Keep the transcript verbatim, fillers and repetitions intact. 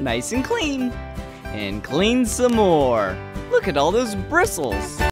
nice and clean. And clean some more. Look at all those bristles.